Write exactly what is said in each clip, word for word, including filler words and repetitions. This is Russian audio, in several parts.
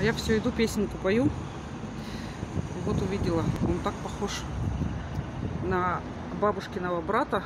А я все иду, песенку пою. И вот увидела, он так похож на бабушкиного брата,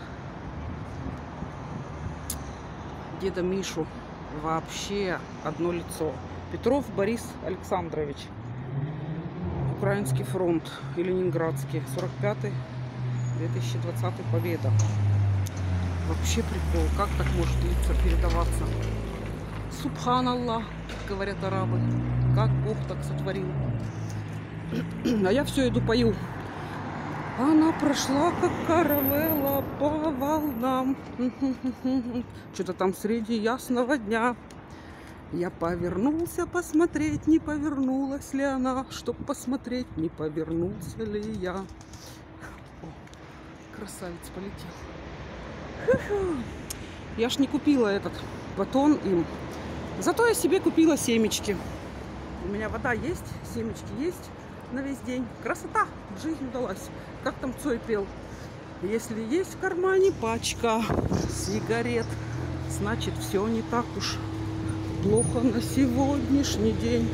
деда Мишу. Вообще одно лицо. Петров Борис Александрович. Украинский фронт и Ленинградский. сорок пятый две тысячи двадцатый Победа. Вообще прикол. Как так может лица передаваться? Субханаллах, говорят арабы. Как Бог так сотворил. А я все иду пою. Она прошла, как каравелла, по волнам. Что-то там среди ясного дня. Я повернулся посмотреть, не повернулась ли она, чтоб посмотреть, не повернулся ли я. О, красавец полетел. Фу-фу. Я ж не купила этот батон им. Зато я себе купила семечки. У меня вода есть, семечки есть на весь день. Красота, жизнь удалась. Как там Цой пел? Если есть в кармане пачка сигарет, значит все не так уж плохо на сегодняшний день.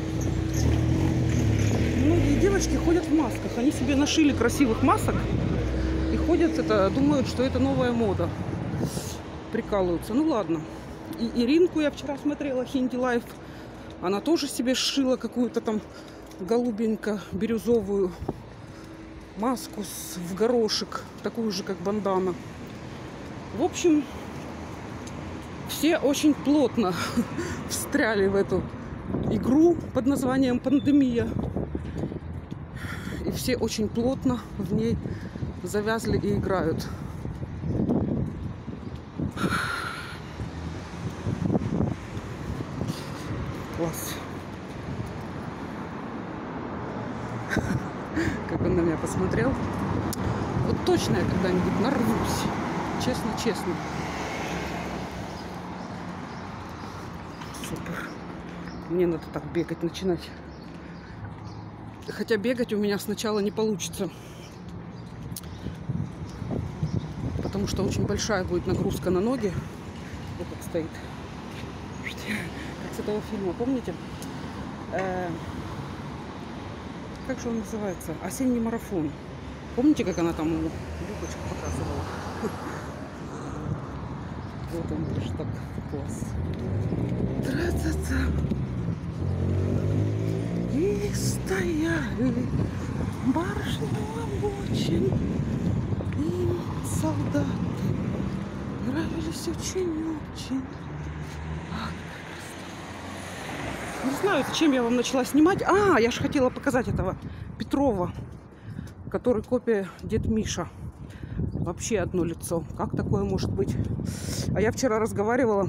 Многие девочки ходят в масках. Они себе нашили красивых масок и ходят, это, думают, что это новая мода. Прикалываются. Ну ладно. И Иринку я вчера смотрела, Хинди Лайф. Она тоже себе сшила какую-то там голубенько-бирюзовую маску с, в горошек, такую же, как бандана. В общем, все очень плотно встряли в эту игру под названием «Пандемия». И все очень плотно в ней завязли и играют. Класс. Как он на меня посмотрел. Вот точно я когда-нибудь нарвусь. Честно-честно. Супер. Мне надо так бегать начинать. Хотя бегать у меня сначала не получится. Потому что очень большая будет нагрузка на ноги. Вот так стоит. Как с этого фильма, помните? Э-э- как же он называется? «Осенний марафон». Помните, как она там юбочку показывала? Вот он тоже так класс. Тра-та-та. И стояли барышни у обочин, им солдаты нравились очень-очень. Не знаю, зачем я вам начала снимать. А, я же хотела показать этого Петрова, который копия дед Миша. Вообще одно лицо. Как такое может быть? А я вчера разговаривала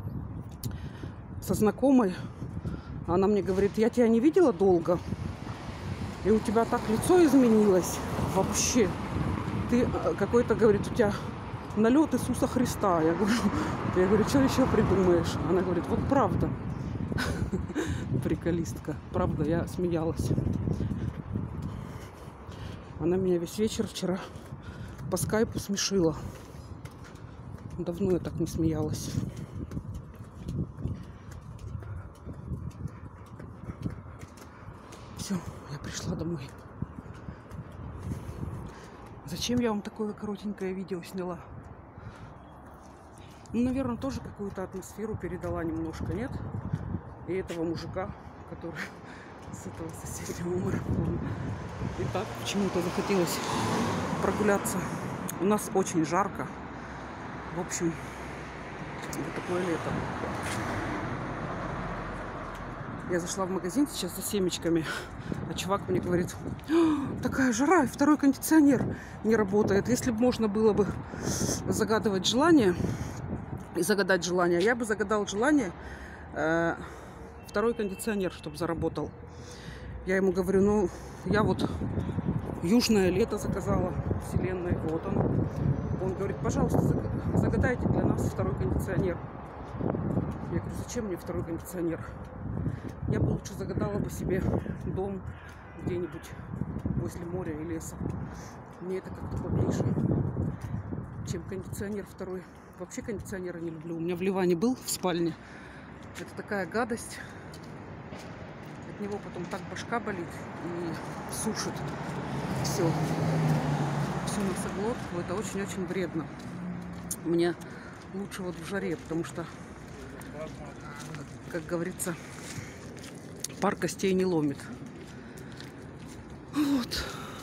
со знакомой. Она мне говорит, я тебя не видела долго. И у тебя так лицо изменилось. Вообще. Ты какой-то, говорит, у тебя налет Иисуса Христа. Я говорю, я говорю, что еще придумаешь? Она говорит, вот правда. Приколистка. Правда, я смеялась. Она меня весь вечер вчера по скайпу смешила. Давно я так не смеялась. Все, я пришла домой. Зачем я вам такое коротенькое видео сняла? Ну, наверное, тоже какую-то атмосферу передала немножко, нет? И этого мужика, который с этого соседнего марафона. И так почему-то захотелось прогуляться. У нас очень жарко. В общем, вот такое лето. Я зашла в магазин сейчас за семечками, а чувак мне говорит, такая жара, и второй кондиционер не работает. Если бы можно было бы загадывать желание, и загадать желание, я бы загадал желание, э, второй кондиционер, чтобы заработал. Я ему говорю, ну, я вот южное лето заказала, вселенной, вот он. Он говорит, пожалуйста, загадайте для нас второй кондиционер. Я говорю, зачем мне второй кондиционер? Я бы лучше загадала бы себе дом где-нибудь возле моря и леса. Мне это как-то поближе, чем кондиционер второй. Вообще кондиционера не люблю. У меня в Ливане был в спальне. Это такая гадость. от него потом так башка болит и сушит все, всю носоглотку. Это очень-очень вредно. Мне лучше вот в жаре, потому что, как говорится, пар костей не ломит. Вот.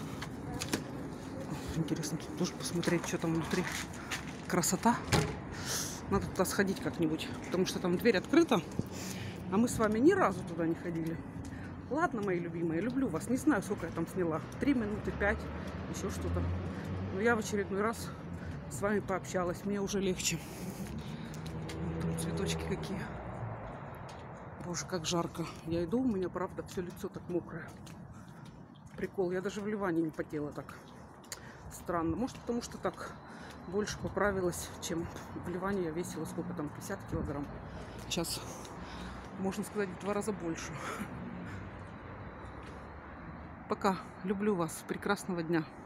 Интересно тут тоже посмотреть, что там внутри. Красота. Надо туда сходить как-нибудь, потому что там дверь открыта, а мы с вами ни разу туда не ходили. Ладно, мои любимые, люблю вас. Не знаю, сколько я там сняла. Три минуты, пять, еще что-то. Но я в очередной раз с вами пообщалась. Мне уже легче. Тут цветочки какие. Боже, как жарко. Я иду, у меня, правда, все лицо так мокрое. Прикол. Я даже в Ливане не потела так. Странно. Может, потому что так больше поправилась, чем в Ливане я весила сколько там, пятьдесят килограмм. Сейчас, можно сказать, в два раза больше. Пока. Люблю вас. Прекрасного дня.